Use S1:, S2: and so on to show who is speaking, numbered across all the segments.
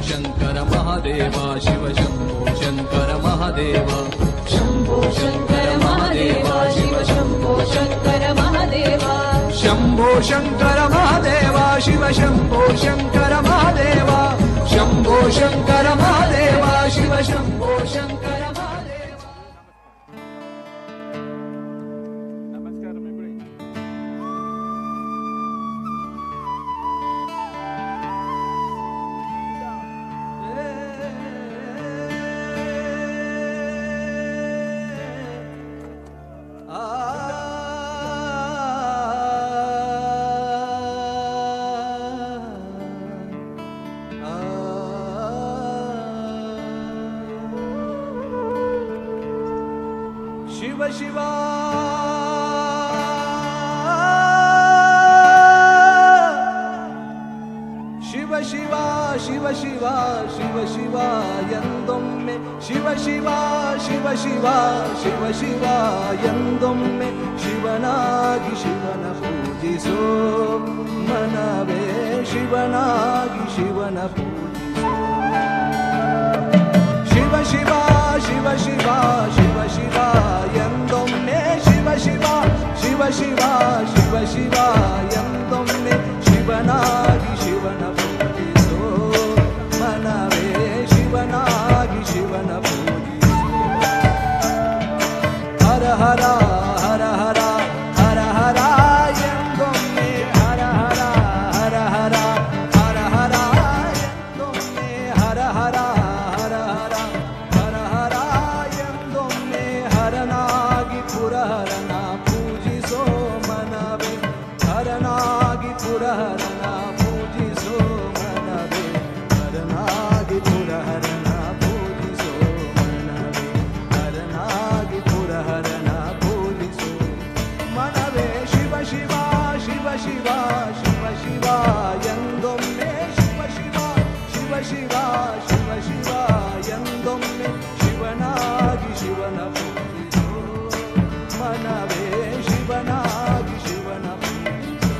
S1: शंकर महादेव शिव शंभो शंकर महादेव शंभो शंकर महादेव शिव शंभो शंकर महादेव शंभो शंकर महादेव शिव शंभो शंकर महादेव शंभो शंकर महादेव शिव शंभो शंकर महादेव.
S2: ನಮಸ್ಕಾರ ಮೆಂಬಳಿ. ಶಿವ ಶಿವ ಶಿವ ಶಿವ ಶಿವ ಶಿವ ಶಿವ ಶಿವ ಎಂದೊಮ್ಮೆ ಶಿವ ಶಿವ ಶಿವ ಶಿವ ಶಿವ ಶಿವ ಎಂದೊಮ್ಮೆ ಶಿವನಾಗಿ ಶಿವನ ಪೂಜಿಸೋ ಮನವೇ ಶಿವನಾಗಿ ಶಿವನ ಪೂಜಿಸೋ ಶಿವ ಶಿವ ಶಿವ ಶಿವ ಶಿವ ಶಿವ ಎಂದೊಮ್ಮೆ ಶಿವ ಶಿವ ಶಿವ ಶಿವ ಶಿವ ಶಿವ ಎಂದೊಮ್ಮೆ ಶಿವನಾಗಿ ಶಿವನ ಪೂಜಿಸೋ ಮನವೇ ಶಿವನಾಗಿ ಶಿವನ ಪೂಜಿಸೋ ಹರ ಹರ ಹರ ಹರ ಹರ ಹರ ಎಂದೊಮ್ಮೆ ಹರ ಹರ ಹರ ಹರ ಹರ ಹರ ಎಂದೊಮ್ಮೆ ಹರ ಹರ ಹರ ಹರ ಹರ ಹರ ಎಂದೊಮ್ಮೆ ಹರನಾಗಿ ಪುರಹರನ ಪೂಜಿಸೋ ಮನವೇ ಹರನಾಗಿ ಪುರಹರನ ಪೂಜಿಸೋ ಮನವೇ ಹರನಾಗಿ ಪುರಹರನ ಪೂಜಿಸೋ ಮನವೇ ಹರನಾಗಿ ಪುರಹರನ ಪೂಜಿಸೋ ಮನವೇ ಶಿವ ಶಿವ ಶಿವ ಶಿವ ಶಿವ ಶಿವ ಎಂದೊಮ್ಮೆ ಶಿವ ಶಿವ ಶಿವ ಶಿವ ಶಿವ ಶಿವ ಎಂದೊಮ್ಮೆ ಶಿವನಾಗಿ ಶಿವನ ಪೂಜಿಸೋ ಮನವೇ ಶಿವನಾಗಿ ಶಿವನ ಪೂಜಿಸೋ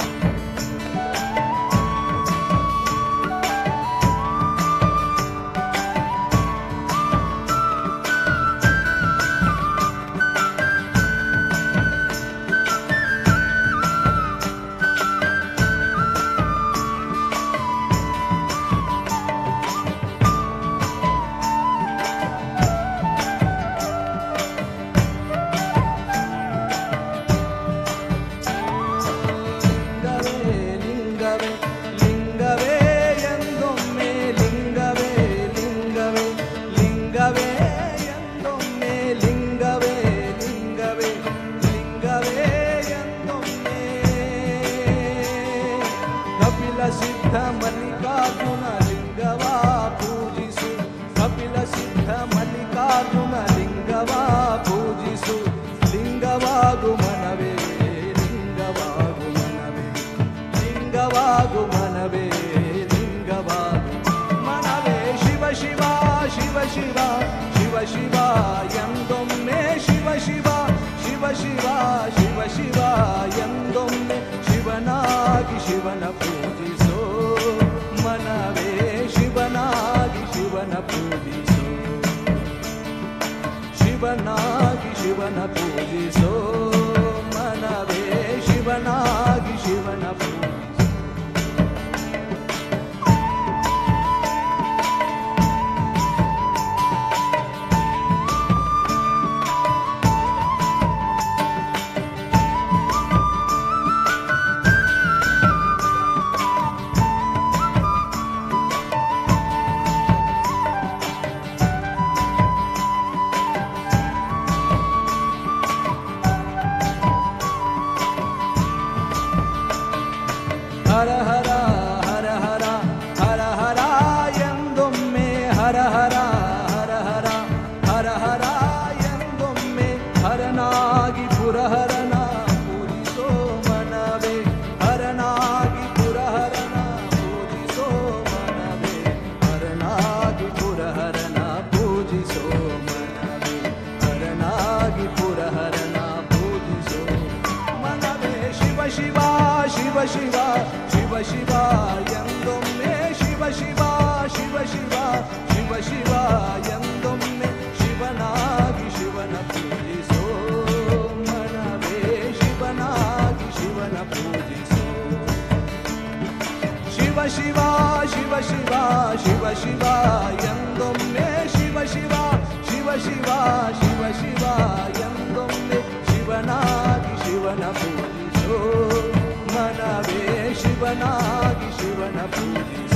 S2: ಲಿಂಗವೇ ಲಿಂಗವೇ ಎಂದೊಮ್ಮೆ ಲಿಂಗವೇ ಲಿಂಗವೇ ಲಿಂಗವೇ ಎಂದೊಮ್ಮೆ ಲಿಂಗವೇ ಲಿಂಗವೇ ಲಿಂಗವೇ ಎಂದೊಮ್ಮೆ ಕಪಿಲ ಸಿದ್ಧ ಮಲ್ಲಿಕಾರ್ಜುನ ಲಿಂಗವ ಪೂಜಿಸು ಕಪಿಲ ಸಿದ್ಧ ಮಲ್ಲಿಕಾರ್ಜುನ ಲಿಂಗವ ಪೂಜಿಸು ಲಿಂಗವಾಗು ಮನವೇ ಲಿಂಗವಾಗು ಮನವೇ ಲಿಂಗವಾಗು ಮನವೇ ಲಿಂಗವಾಗು ಮನವೇ ಶಿವ ಶಿವ ಶಿವ ಶಿವ ಶಿವ ಶಿವ ಎಂದೊಮ್ಮೆ ಶಿವ ಶಿವ ಶಿವ ಶಿವ ಶಿವ ಶಿವ ಎಂದೊಮ್ಮೆ ಶಿವನಾಗಿ ಶಿವನ ಪೂಜಿಸೋ ಮನವೇ ಶಿವನಾಗಿ ಶಿವನ ಪೂಜಿಸೋ ಶಿವನಾಗಿ ಶಿವನ ಪೂಜಿಸೋ ಮನವೇ ಶಿವನಾಗಿ ಶಿವನ ಪೂಜಿಸೋ ಹರ ಹರ ಹರ ಹರ ಹರ ಹರ ಎಂದೊಮ್ಮೆ ಹರ ಹರ ಹರ ಹರ ಹರ ಹರ ಎಂದೊಮ್ಮೆ ಹರನಾಗಿ ಪುರಹರನ ಪೂಜಿಸೋ ಮನವೇ ಹರನಾಗಿ ಪುರಹರನ ಪೂಜಿಸೋ ಮನವೇ ಹರನಾಗಿ ಪುರಹರನ ಪೂಜಿಸೋ ಮನವೇ ಹರನಾಗಿ ಪುರಹರನ ಪೂಜಿಸೋ ಮನವೇ ಶಿವ ಶಿವ ಶಿವ ಶಿವ ಶಿವ ಶಿವ ಎಂದೊಮ್ಮೆ ಶಿವ ಶಿವ ಶಿವ ಶಿವ ಶಿವ ಎಂದೊಮ್ಮೆ ಶಿವ ಶಿವ ಶಿವ ಶಿವ ಶಿವ ಶಿವ ಎಂದೊಮ್ಮೆ ಶಿವನಾಗಿ ಶಿವನ ಪೂಜಿಸೋ ಮನವೇ ಶಿವನಾಗಿ ಶಿವನ ಪೂಜಿಸೋ